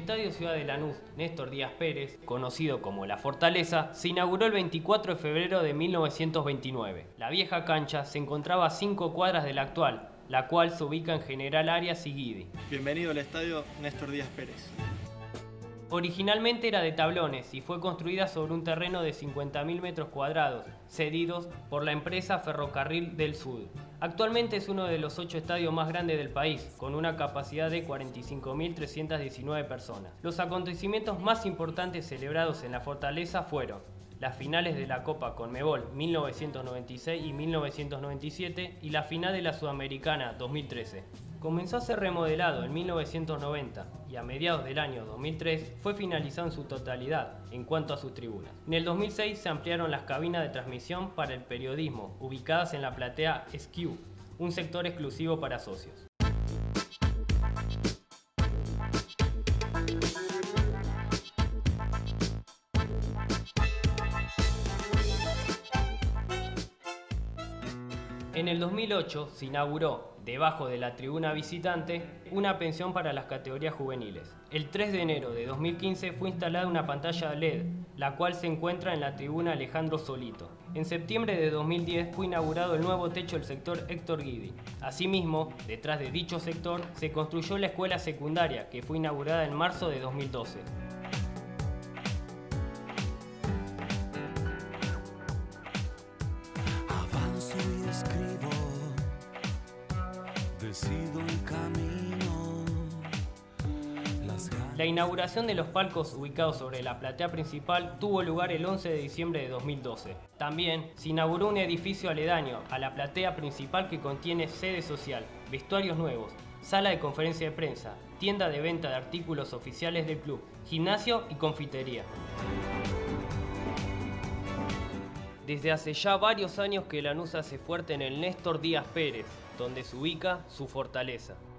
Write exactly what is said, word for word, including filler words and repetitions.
Estadio Ciudad de Lanús Néstor Díaz Pérez, conocido como La Fortaleza, se inauguró el veinticuatro de febrero de mil novecientos veintinueve. La vieja cancha se encontraba a cinco cuadras de la actual, la cual se ubica en General Arias y Guidi. Bienvenido al Estadio Néstor Díaz Pérez. Originalmente era de tablones y fue construida sobre un terreno de cincuenta mil metros cuadrados, cedidos por la empresa Ferrocarril del Sud. Actualmente es uno de los ocho estadios más grandes del país, con una capacidad de cuarenta y cinco mil trescientas diecinueve personas. Los acontecimientos más importantes celebrados en la Fortaleza fueron las finales de la Copa Conmebol mil novecientos noventa y seis y mil novecientos noventa y siete y la final de la Sudamericana dos mil trece. Comenzó a ser remodelado en mil novecientos noventa y a mediados del año dos mil tres fue finalizado en su totalidad en cuanto a sus tribunas. En el dos mil seis se ampliaron las cabinas de transmisión para el periodismo, ubicadas en la platea S Q, un sector exclusivo para socios. En el dos mil ocho se inauguró, debajo de la tribuna visitante, una pensión para las categorías juveniles. El tres de enero de dos mil quince fue instalada una pantalla L E D, la cual se encuentra en la tribuna Alejandro Solito. En septiembre de dos mil diez fue inaugurado el nuevo techo del sector Héctor Guidi. Asimismo, detrás de dicho sector se construyó la escuela secundaria, que fue inaugurada en marzo de dos mil doce. Escribo, decido un camino. Las ganas... La inauguración de los palcos ubicados sobre la platea principal tuvo lugar el once de diciembre de dos mil doce. También se inauguró un edificio aledaño a la platea principal que contiene sede social, vestuarios nuevos, sala de conferencia de prensa, tienda de venta de artículos oficiales del club, gimnasio y confitería. Desde hace ya varios años que Lanús hace fuerte en el Néstor Díaz Pérez, donde se ubica su fortaleza.